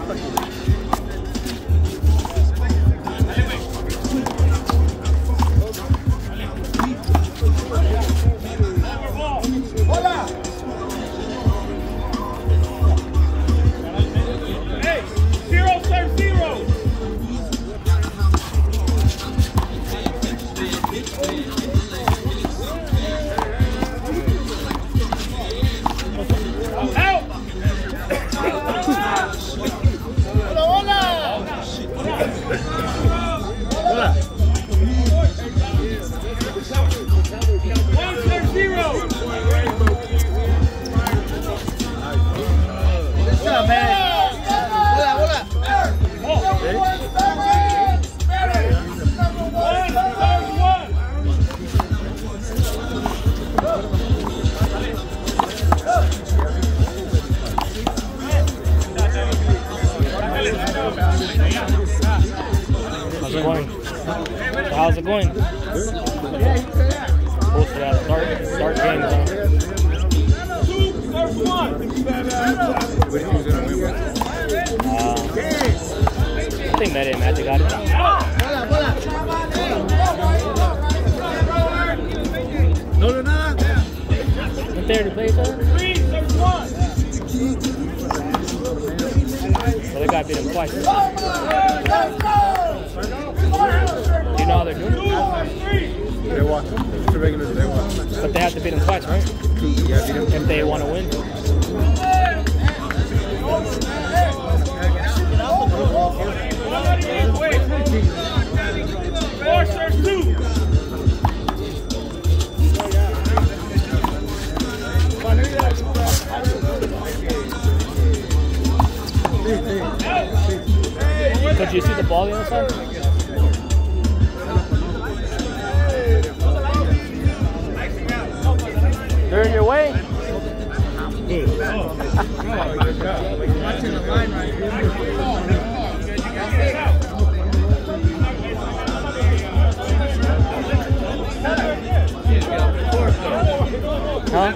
How's it going? Close to that start game. I think Magic got it. No, not. Went there to play each other? So they got beat him twice. Do you know how they're doing it? They watch. It's a regular. They watch. But they have to beat him twice, right? Yeah, beat him. If they want to win. Could you see the ball on the other side? They're in your way. Watching the line right here. Huh?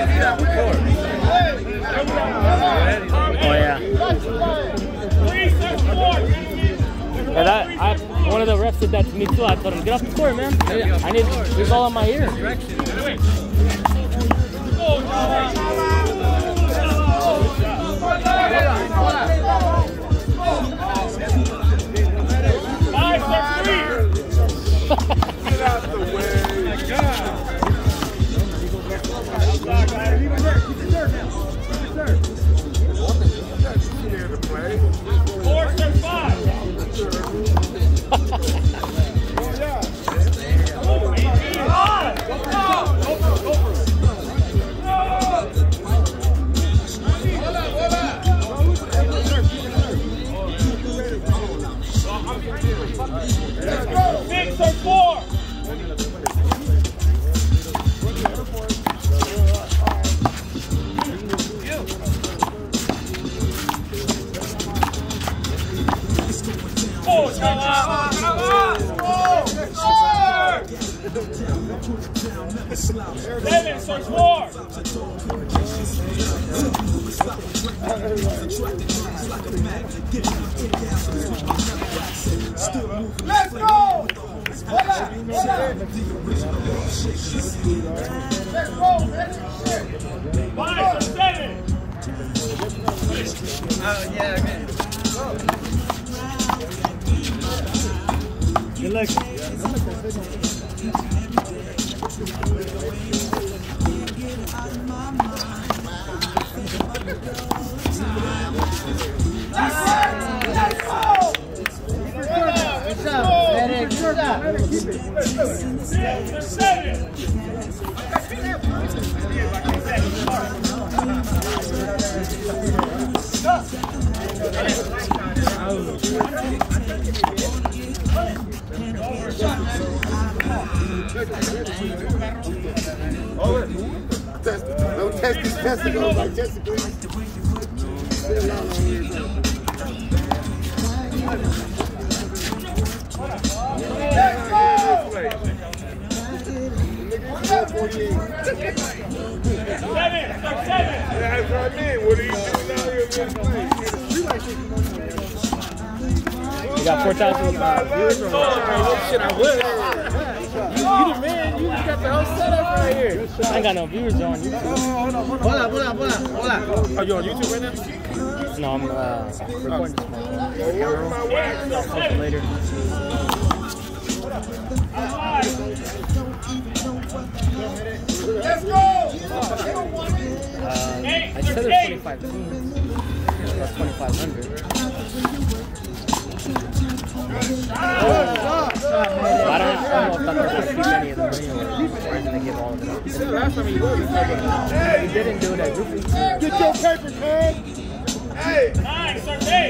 Oh yeah. And one of the refs did that to me too. I told him, get off the court, man. I need this all on my ear. Get out the way. Seven, search more. Let's go. Let's go. 5 or 7. Yeah, okay. Good luck. Don't test these testicles like testicles. Let's go. 7. That's what I mean. What are you doing out here in this place? got 4,000 viewers on Shit, I would. You the man. You got the whole setup right here. I ain't got no viewers on YouTube. Hola. Are you on YouTube right now? No, I'm recording this morning. I'll post it later. Let's go! I said there's 25 teams. That's 2,500. I don't know if they're going to keep any of the money or they're going to give all of it up. Last time he was. He didn't do it at Goofy. Get your paper, man. Hey. Nice, okay.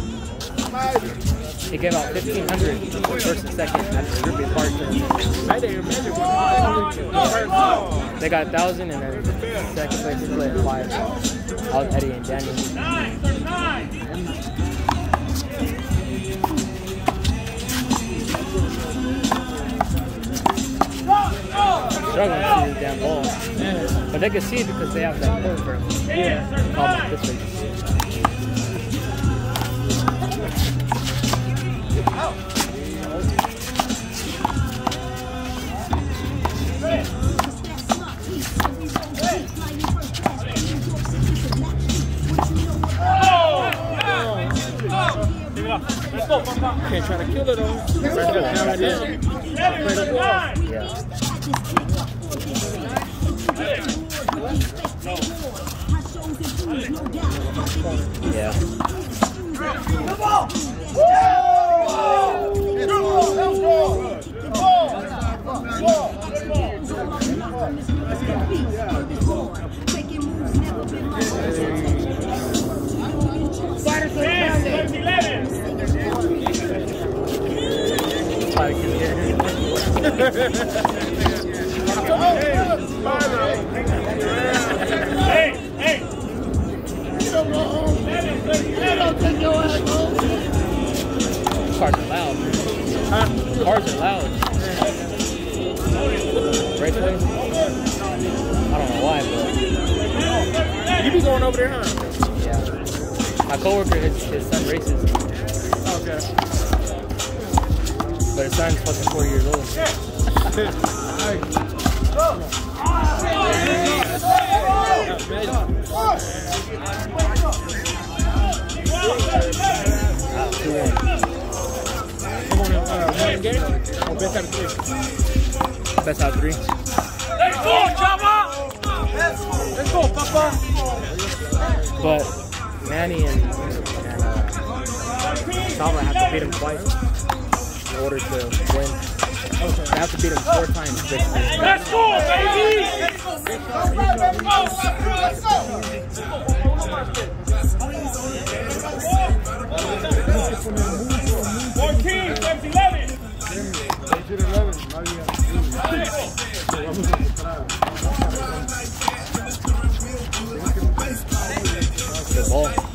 He gave out 1,500 for first and second after the Ruby Park. They got 1,000 and then second place split 5. I was Eddie and Daniel. Nice. Struggling to see the damn ball. But they can see it because they have that pole for them. This way. Let's go, Papa. Can't try to kill it though. Yeah. Yeah. Come on! Hey! Cars are loud. Cars are loud. Raceway? I don't know why, but You be going over there, huh? yeah. My coworker, his son races, Okay. but his son's fucking 4 years old. One game or best out of 3? Best out of 3. Let's go, Chava! Let's go, Papa! But Manny and Chava have to beat him twice in order to win. They have to beat him 4 times. Basically. Let's go, baby! Let's go! 14, 11. Good ball.